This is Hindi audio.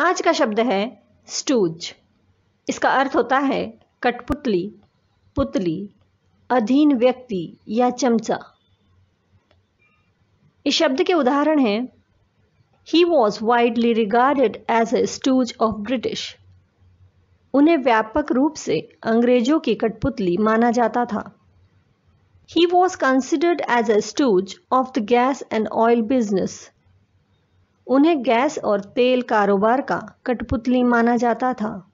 आज का शब्द है स्टूज। इसका अर्थ होता है कठपुतली, पुतली, अधीन व्यक्ति या चमचा। इस शब्द के उदाहरण हैं he was widely regarded as a stooge of British. उन्हें व्यापक रूप से अंग्रेजों की कठपुतली माना जाता था। He was considered as a stooge of the gas and oil business. उन्हें गैस और तेल कारोबार का कठपुतली माना जाता था।